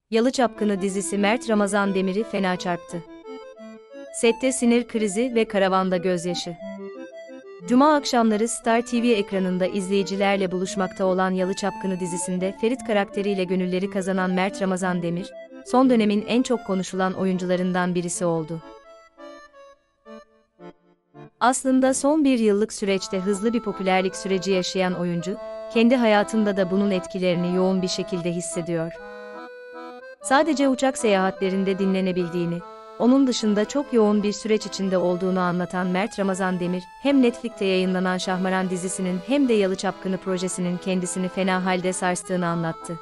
Yalı Çapkını dizisi Mert Ramazan Demir'i fena çarptı. Sette sinir krizi ve karavanda gözyaşı. Cuma akşamları Star TV ekranında izleyicilerle buluşmakta olan Yalı Çapkını dizisinde Ferit karakteriyle gönülleri kazanan Mert Ramazan Demir, son dönemin en çok konuşulan oyuncularından birisi oldu. Aslında son bir yıllık süreçte hızlı bir popülerlik süreci yaşayan oyuncu, kendi hayatında da bunun etkilerini yoğun bir şekilde hissediyor. Sadece uçak seyahatlerinde dinlenebildiğini, onun dışında çok yoğun bir süreç içinde olduğunu anlatan Mert Ramazan Demir, hem Netflix'te yayınlanan Şahmaran dizisinin hem de Yalı Çapkını projesinin kendisini fena halde sarstığını anlattı.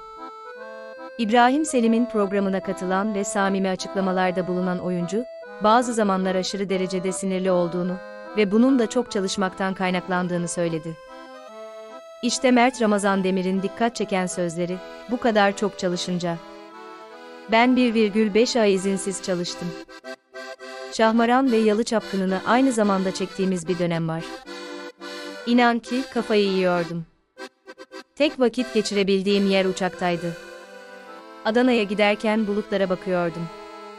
İbrahim Selim'in programına katılan ve samimi açıklamalarda bulunan oyuncu, bazı zamanlar aşırı derecede sinirli olduğunu ve bunun da çok çalışmaktan kaynaklandığını söyledi. İşte Mert Ramazan Demir'in dikkat çeken sözleri, bu kadar çok çalışınca. Ben 1,5 ay izinsiz çalıştım. Şahmaran ve Yalı Çapkını'nı aynı zamanda çektiğimiz bir dönem var. İnan ki kafayı yiyordum. Tek vakit geçirebildiğim yer uçaktaydı. Adana'ya giderken bulutlara bakıyordum.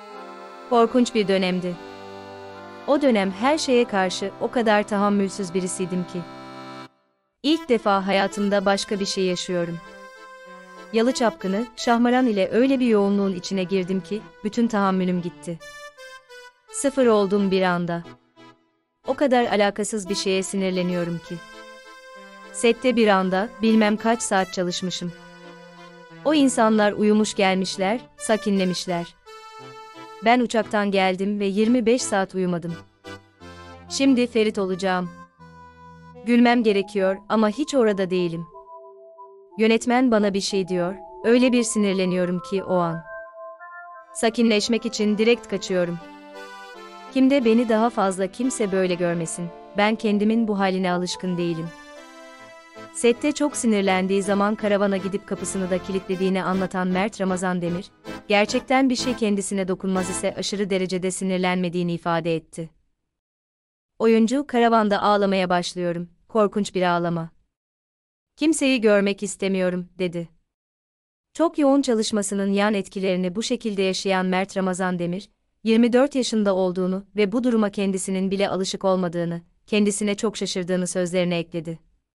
Korkunç bir dönemdi. O dönem her şeye karşı o kadar tahammülsüz birisiydim ki. İlk defa hayatımda başka bir şey yaşıyorum. Yalı Çapkını, Şahmaran ile öyle bir yoğunluğun içine girdim ki, bütün tahammülüm gitti. Sıfır oldum bir anda. O kadar alakasız bir şeye sinirleniyorum ki. Sette bir anda, bilmem kaç saat çalışmışım. O insanlar uyumuş gelmişler, sakinlemişler. Ben uçaktan geldim ve 25 saat uyumadım. Şimdi Ferit olacağım. Gülmem gerekiyor ama hiç orada değilim. Yönetmen bana bir şey diyor, öyle bir sinirleniyorum ki o an. Sakinleşmek için direkt kaçıyorum. Kimde beni daha fazla kimse böyle görmesin, ben kendimin bu haline alışkın değilim. Sette çok sinirlendiği zaman karavana gidip kapısını da kilitlediğini anlatan Mert Ramazan Demir, gerçekten bir şey kendisine dokunmaz ise aşırı derecede sinirlenmediğini ifade etti. Oyuncu, karavanda ağlamaya başlıyorum, korkunç bir ağlama. Kimseyi görmek istemiyorum, dedi. Çok yoğun çalışmasının yan etkilerini bu şekilde yaşayan Mert Ramazan Demir, 24 yaşında olduğunu ve bu duruma kendisinin bile alışık olmadığını, kendisine çok şaşırdığını sözlerine ekledi.